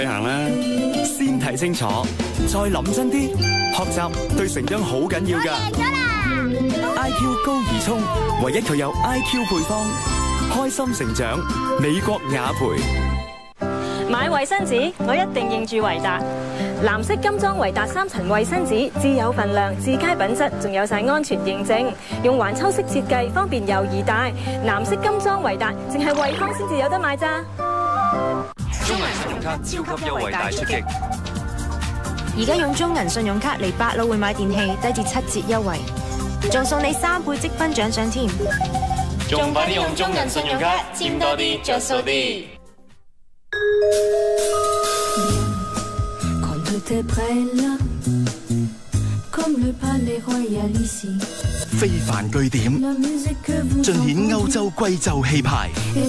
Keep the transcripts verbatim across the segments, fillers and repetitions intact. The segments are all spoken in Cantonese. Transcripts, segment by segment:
旅行啦。先睇清楚，再諗真啲，學習對成長好緊要㗎。 我贏咗啦 I Q 高而聰，唯一佢有 I Q 配方，開心成長。美國雅培。 買衛生紙，我一定認住維達。藍色金裝維達三層衛生紙，自有份量，自佳品質，仲有晒安全認證。用環抽式設計，方便猶宜帶。藍色金裝維達，淨係惠康先至有得買咋。 中銀信用卡超級優惠大出擊， 而家用中銀信用卡嚟百老匯買電器，低至七折優惠，仲送你三倍積分獎賞添。 仲快啲用中銀信用卡，佔多啲，着數啲。 非凡據點，盡顯歐洲貴胄氣派，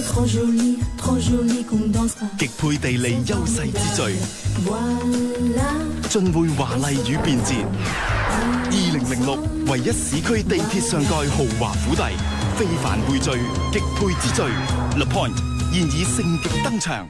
極配地利優勢之最，盡會華麗與便捷。二零零六唯一市區地鐵上蓋豪華府邸，非凡匯聚，極配之最。Le Point 現已盛極登場。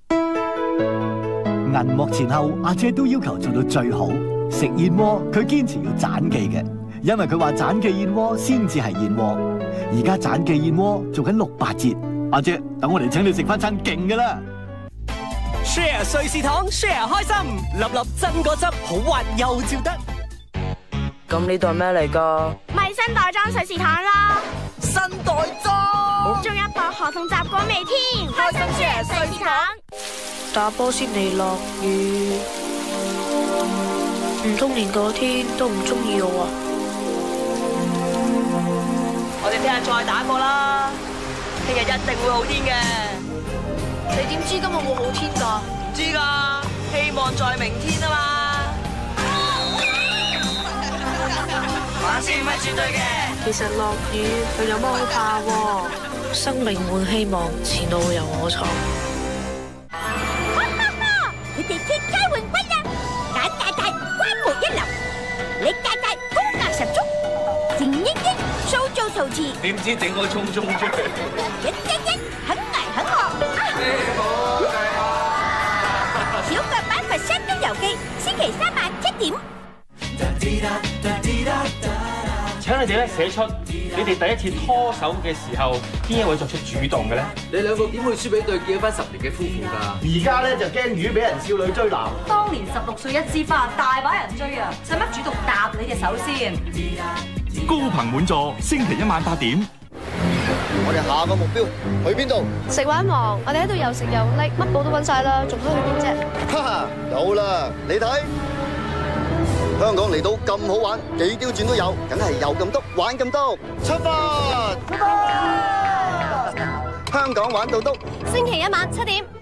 銀幕前後，阿姐都要求做到最好。食燕窩，佢堅持要盞記嘅，因為佢話盞記燕窩先至係燕窩。而家盞記燕窩做緊六八折，阿姐，等我嚟請你食翻餐勁嘅啦 ！Share 瑞士糖 ，Share 開心，粒粒真果汁，好滑又照得。 咁呢度係咩嚟㗎？ 咪新袋裝瑞士糖啦！ 新袋裝， 仲有薄荷同雜果味添，開心 Share 瑞士糖。 打波先嚟落雨，唔通連個天都唔中意我啊！ 我哋聽日再打過啦，聽日一定會好天嘅。 你點知今日會好天㗎？ 唔知㗎，希望在明天啊嘛。玩先唔係絕對嘅。 其實落雨佢有乜好怕喎？生命滿希望，前路由我闖。 佢哋脫街換軍啦，簡大大關門一流，李大大功架十足，靜英英塑造陶瓷， 點知整個衝衝出嚟？ 忍一忍肯捱肯學。小腳板佛山東遊記，星期三晚七點。 請你哋咧寫出你哋第一次拖手嘅時候，邊一位作出主動嘅咧？ 你兩個點會輸俾對結咗婚十年嘅夫婦㗎？ 而家咧就驚魚俾人少女追男。 當年十六歲一枝花，大把人追啊！使乜主動搭你隻手先？ 高朋滿座，星期一晚八點。 我哋下個目標去邊度？ 食玩王，我哋喺度又食又拎，乜寶都揾晒啦，仲可以去邊啫？ 哈哈，有啦，你睇。香港嚟到咁好玩，幾刁轉都有，梗係有咁篤，玩咁篤，出發！出發！香港玩到篤， 星期一晚七點。